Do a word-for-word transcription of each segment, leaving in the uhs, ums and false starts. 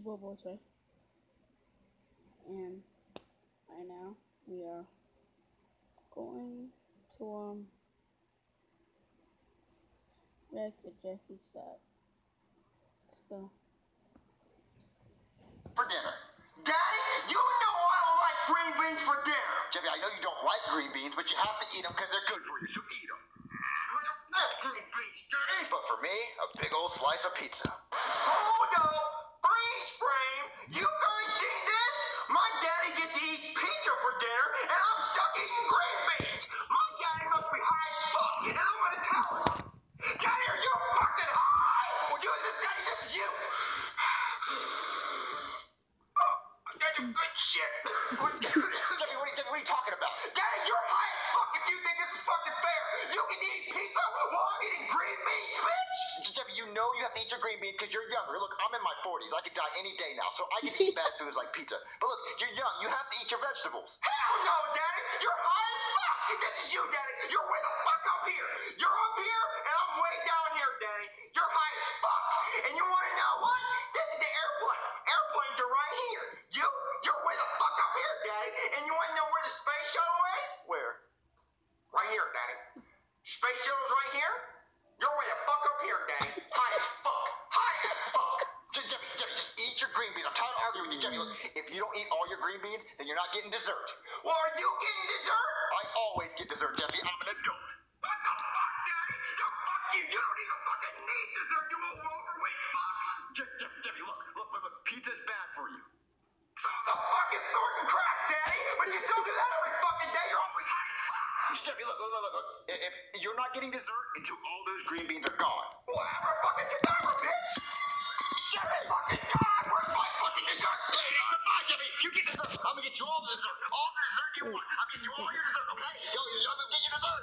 Bobo Toy, and right now we are going to um react to Jackie's fat. Let's go. For dinner. Daddy, you know I don't like green beans for dinner. Jeffy, I know you don't like green beans, but you have to eat them because they're good for you, so eat them. I don't like green beans, Daddy. But for me, a big old slice of pizza. Hold up! Freeze frame! You guys seen this? My daddy gets to eat pizza for dinner, and I'm stuck eating green beans. My daddy must be high as fuck, and I'm gonna tell him. Daddy, are you fucking high? Well, you, this, Daddy, this is you. That's a good shit. Jeffy, what, are you, Jeffy, what are you talking about? Daddy, you're high as fuck if you think this is fucking fair. You can eat pizza while I'm eating green beans, bitch. Jeffy, you know you have to eat your green beans because you're younger. Look, I'm in my forties. I could die any day now, so I get to eat bad foods like pizza. But look, you're young. You have to eat your vegetables. Hell no, Daddy. You're high as fuck. This is you, Daddy. You're way the fuck up here. You're up here, and I'm way down here, Daddy. You're high as fuck. And you want to know what? This is the airplane. Airplanes are right here. You, you're way the fuck up here, Daddy. And you want to know where the space shuttle is? Where? Right here, Daddy. Space shuttle's right here. You're way the fuck up here, Daddy. High as fuck. High as fuck. J- Jeffy, Jeffy, just eat your green beans. I'm tired of arguing with you, Jeffy. Look, if you don't eat all your green beans, then you're not getting dessert. Well, are you getting dessert? I always get dessert, Jeffy. I'm an adult. What the fuck, Daddy? The fuck you? You don't even fucking need dessert, you old overweight fuck. Je- Je- Jeffy, look, look, look, look. Pizza's bad for you. So the fuck is sorting crap, Daddy? But you still do that every fucking day. You're always high as fuck. Jeffy, look, look, look, look. look. If, if you're not getting dessert until all those green beans are gone. Whatever, fucking cadaver, bitch. Jeffy, fucking God, where's my fucking dessert? Hey, fine, Jeffy, you get dessert. I'm gonna get you all the dessert. All the dessert you want. I'm getting you all your dessert, okay? Yo, yo, yo, I'm gonna get you dessert.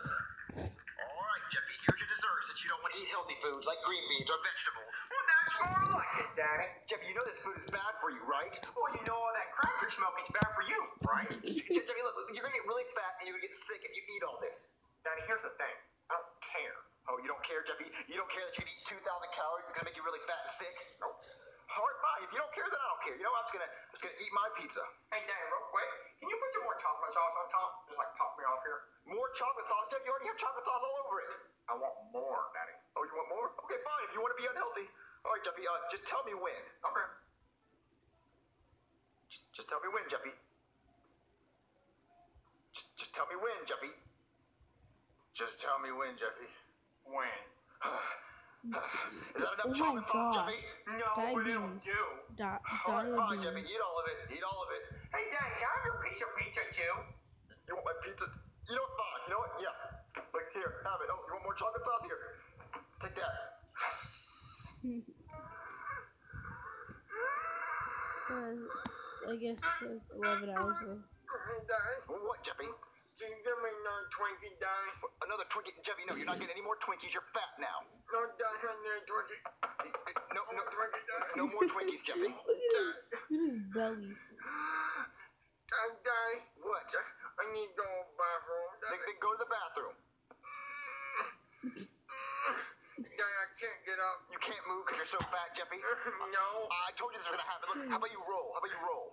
All right, Jeffy, here's your dessert since you don't want to eat healthy foods like green beans or vegetables. Well, that's more like it, Daddy. Jeffy, you know this food is bad for you, right? Well, you know all that crap you're smoking is bad for you, right? Jeffy, look, you're gonna get really fat and you're gonna get sick if you eat all this. Daddy, here's the thing. I don't care. Oh, you don't care, Jeffy? You don't care that you're gonna eat two thousand calories? It's gonna make you really fat and sick? Nope. All right, fine. If you don't care, then I don't care. You know what? I'm just gonna, I'm just gonna eat my pizza. Hey, Daddy, real quick, can you put some more chocolate sauce on top? Just like top me off here. More chocolate sauce, Jeff? You already have chocolate sauce all over it. I want more, Daddy. Oh, you want more? Okay, fine. If you want to be unhealthy. All right, Jeffy. Uh, just tell me when. Okay. Just, just tell me when, Jeffy. Just, just tell me when, Jeffy. Just tell me when, Jeffy. When? Is that enough Oh my chocolate sauce, God. Jeffy? No, but it'll Diabetes. do. Di- All right, fine, Jeffy. diabetes. Eat all of it. Eat all of it. Hey, Dad, can I have your piece of pizza, too? You want my pizza? You know what? Fine. You know what? Yeah. Like, here. Have it. Oh, you want more chocolate sauce? Here. Take that. uh, I guess it's eleven hours ago. Hey, Daddy. Well, what, Jeffy? Can you give me another Twinkie, Daddy? Another Twinkie? Jeffy, no, you're not getting any more Twinkies. You're fat now. No, Daddy, I need a Twinkie. No, no, Twinkie, Daddy. No more Twinkies, Jeffy. Look at his, look at his belly. Daddy, Daddy. What? I need to go to the bathroom. Then, then go to the bathroom. Daddy, I can't get up. You can't move because you're so fat, Jeffy? No. I told you this was going to happen. Look, how about you roll? How about you roll?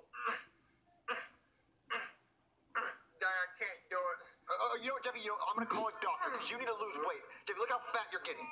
Daddy, I can't do it. Uh, uh, you know what, Jeffy? You know, I'm going to call a doctor because you need to lose weight. Jeffy, look how fat you're getting.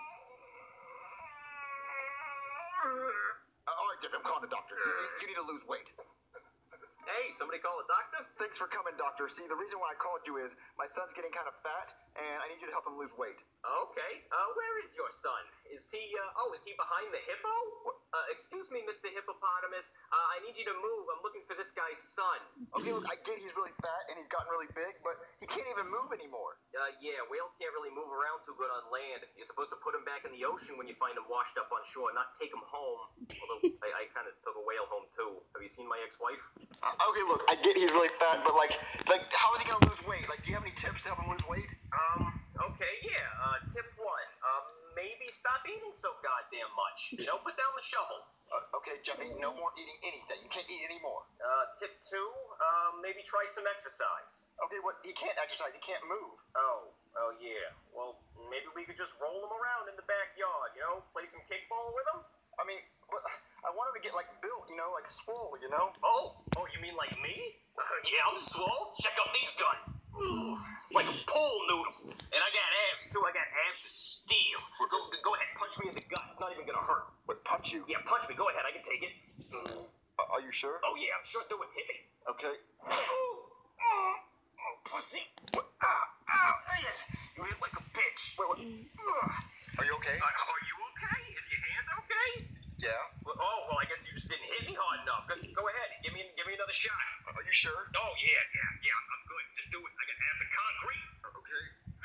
Uh, all right, Jeffy, I'm calling the doctor. You, you, you need to lose weight. Hey, somebody call a doctor? Thanks for coming, doctor. See, the reason why I called you is my son's getting kind of fat, and I need you to help him lose weight. Okay. Uh, where is your son? Is he, uh, oh, is he behind the hippo? Uh, excuse me, Mister Hippopotamus. Uh, I need you to move. I'm looking for this guy's son. Okay, look, I get he's really fat and he's gotten really big, but he can't even move anymore. Uh, yeah, whales can't really move around too good on land. You're supposed to put him back in the ocean when you find him washed up on shore, not take him home. Although, I, I kind of took a whale home, too. Have you seen my ex-wife? Uh, okay, look, I get he's really fat, but, like, like, how is he gonna lose weight? Like, do you have any tips to help him lose weight? Um, okay, yeah. Uh, tip one. Um, maybe stop eating so goddamn much. You know, put down the shovel. Uh, okay, Jeffy, no more eating anything. You can't eat anymore. Uh, tip two. Um, maybe try some exercise. Okay, what? He can't exercise. He can't move. Oh, oh yeah. Well, maybe we could just roll him around in the backyard, you know? Play some kickball with him? I mean, but I want him to get like built, you know, like swole, you know. Oh, oh, you mean like me? Yeah, I'm swole. Check out these guns. Ooh, it's like a pool noodle. And I got abs, too. I got abs of steel. Go, go ahead, punch me in the gut. It's not even gonna hurt. What, punch you? Yeah, punch me. Go ahead, I can take it. Uh, are you sure? Oh, yeah, I'm sure. Do it. Hit me. Okay. Oh, oh, oh, pussy. What? Ow, ow. You hit like a bitch. Wait, what? Are you okay? Uh, are you okay? Is your hand okay? Yeah. Well, oh, well, I guess you just didn't hit me hard enough. Go, go ahead. Give me, give me another shot. Are you sure? Oh, yeah, yeah, yeah. I'm good. Just do it. I got abs of concrete. Okay.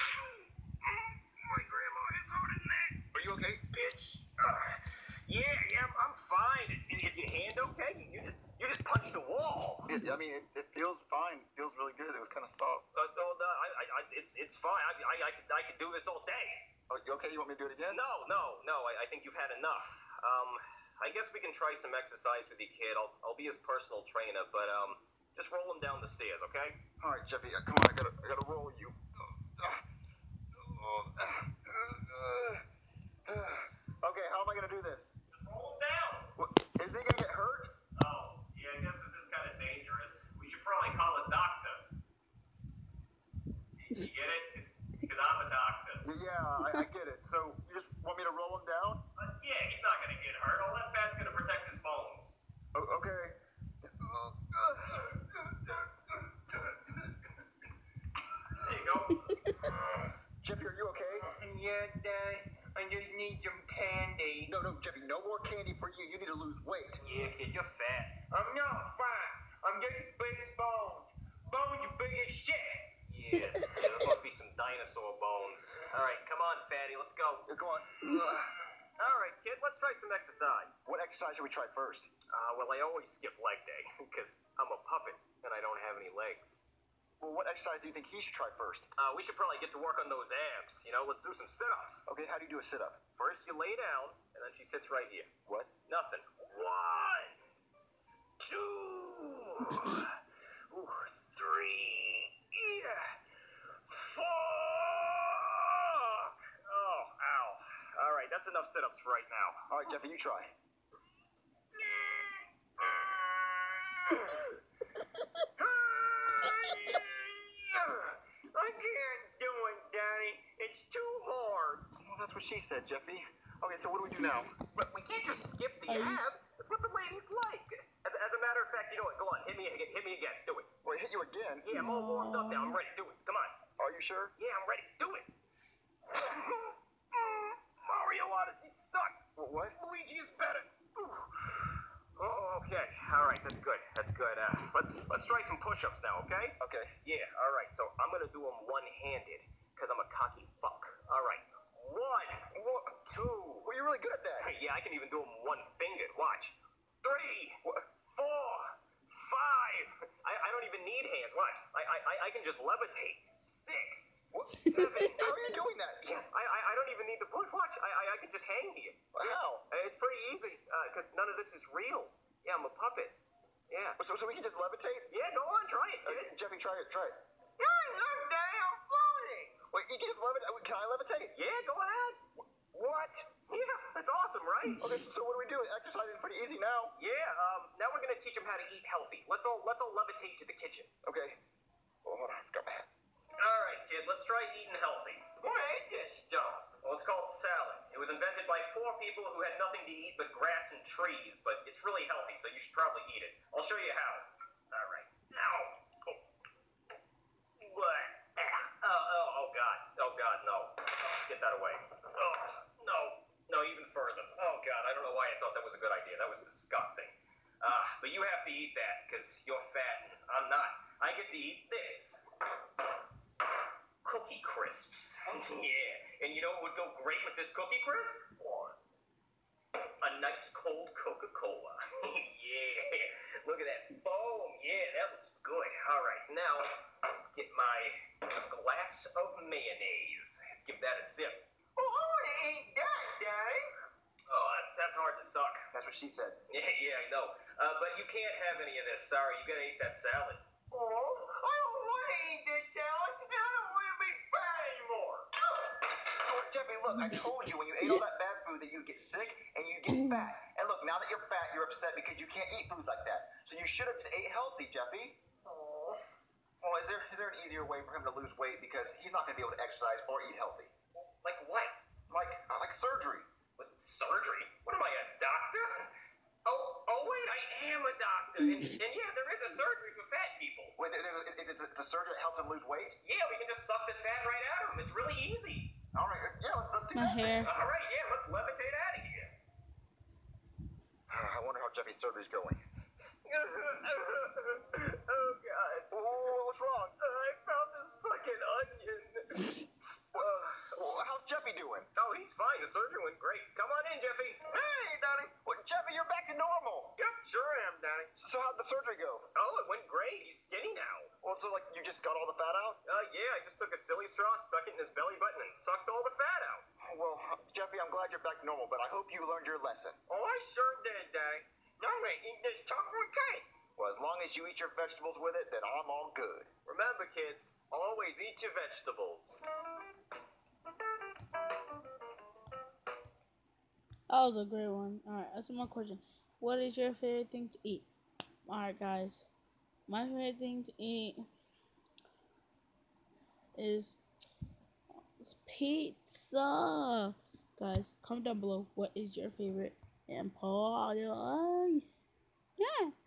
My grandma is harder than that. Are you okay? Bitch. Uh, yeah, yeah, I'm, I'm fine. Is your hand okay? You just, you just punched the wall. Yeah, I mean, it, it feels fine. It feels really good. It was kind of soft. Uh, oh, no, I, I, I, it's, it's fine. I, I, I could, I could do this all day. Oh, you okay? You want me to do it again? No, no, no. I, I think you've had enough. Um, I guess we can try some exercise with you, kid. I'll, I'll be his personal trainer, but um, just roll him down the stairs, okay? All right, Jeffy. Uh, come on, I gotta, I gotta roll you. Okay, how am I gonna do this? Just roll him down. What, is he gonna get hurt? Oh, yeah. I guess this is kind of dangerous. We should probably call a doctor. You get it? Because I'm a doctor. Yeah, I, I get it. So you just want me to roll him down? Uh, yeah, he's not gonna get hurt. All that fat's gonna protect his bones. O- okay. There you go. Jeffy, are you okay? Yeah, Dad. I just need some candy. No, no, Jeffy, no more candy for you. You need to lose weight. Yeah, kid, you're fat. I'm not fat. I'm just big bones. Bones big as shit. Yeah, yeah, those must be some dinosaur bones. All right, come on, fatty, let's go. Yeah, come on. All right, kid, let's try some exercise. What exercise should we try first? Uh, well, I always skip leg day because I'm a puppet and I don't have any legs. Well, what exercise do you think he should try first? Uh, we should probably get to work on those abs. You know, let's do some sit-ups. Okay, how do you do a sit-up? First, you lay down, and then she sits right here. What? Nothing. One, two, ooh, three, yeah, four. Oh, ow. All right, that's enough sit-ups for right now. All right, Jeffy, you try. I can't do it, Daddy. It's too hard. Well, that's what she said, Jeffy. Okay, so what do we do now? But we can't just skip the Are you- abs. That's what the ladies like. As, as a matter of fact, you know what? Go on, hit me again. Hit me again. Do it. Well, I hit you again. Yeah, I'm all warmed up now. I'm ready. Do it. Come on. Are you sure? Yeah, I'm ready. Do it. Mario Odyssey sucked. Wh- What? Luigi is better. Ooh. Oh, okay. All right, that's good. That's good. Uh, let's let's try some push-ups now, okay? Okay. Yeah. All right. So I'm gonna do them one-handed because I'm a cocky fuck. All right. One, What? two. Well, you're really good at that. Yeah, I can even do them one-fingered. Watch. Three, What? four, five. I, I don't even need hands. Watch. I I I can just levitate. Six, What? seven. How are you doing that? Yeah, I, I I don't even need to push. Watch. I I, I can just hang here. How? Uh, It's pretty easy because none of this is real. Yeah, I'm a puppet. Yeah. So, so we can just levitate? Yeah, go on, try it, Uh, kid. Jeffy, try it. Try it. Look, Daddy, I'm floating. Wait, you can just levitate? Can I levitate? Yeah, go ahead. What? Yeah, that's awesome, right? Okay, so, so what do we do? Exercise is pretty easy now. Yeah. Um. Now we're gonna teach them how to eat healthy. Let's all let's all levitate to the kitchen. Okay. Oh, hold on. I forgot my hat. All right, kid. Let's try eating healthy. What is this stuff? Well, it's called salad. It was invented by poor people who had nothing to eat but grass and trees, but it's really healthy, so you should probably eat it. I'll show you how. All right. Ow. Oh. What? Ah. Oh, oh, oh, God. Oh, God, no. Oh, get that away. Oh, no. No, even further. Oh, God, I don't know why I thought that was a good idea. That was disgusting. Uh, but you have to eat that, because you're fat and I'm not. I get to eat this. Cookie Crisps. Yeah. And you know what would go great with this Cookie Crisp? What? A nice cold Coca-Cola. Yeah. Look at that foam. Yeah, that looks good. All right. Now, let's get my glass of mayonnaise. Let's give that a sip. Oh, I want to eat that, Daddy. Oh, that's, that's hard to suck. That's what she said. Yeah, yeah, I know. Uh, but you can't have any of this. Sorry, you gotta eat that salad. Oh, I don't want to eat this salad, and I don't want to be fat anymore. Oh, Jeffy, look, I told you when you ate all that bad food that you'd get sick and you'd get fat. And look, now that you're fat, you're upset because you can't eat foods like that. So you should have ate healthy, Jeffy. Oh. Well, is there is there an easier way for him to lose weight because he's not going to be able to exercise or eat healthy? Like what? Like uh, like surgery. What, surgery? What am I, a doctor? Oh, oh wait, I am a doctor. And, and yeah, there is a surgery for fat people. Wait, there, there's a, is it a surgery that helps him lose weight? Yeah, we can just suck the fat right out of him. It's really easy. All right, yeah, let's let's do My that. hair. All right, yeah, let's levitate out of here. I wonder how Jeffy's surgery's going. Oh God. Oh, what's wrong? I found this fucking onion. Uh, well, how's Jeffy doing? Oh, he's fine. The surgery went great. Come on in, Jeffy. Hey, Donnie. Well, Jeffy, you're back to normal. Yep, sure am, Danny. So how'd the surgery go? Oh, it went great. He's skinny now. Well, so like you just got all the fat out? Uh, yeah, I just took a silly straw, stuck it in his belly button, and sucked all the fat out. Well, Jeffy, I'm glad you're back to normal, but I hope you learned your lesson. Oh, I sure did, Daddy. Now I'm gonna eat this chocolate cake. Well, as long as you eat your vegetables with it, then I'm all good. Remember, kids, always eat your vegetables. That was a great one. Alright, that's one more question. What is your favorite thing to eat? Alright, guys. My favorite thing to eat is pizza. Guys, comment down below what is your favorite and pause. Yeah.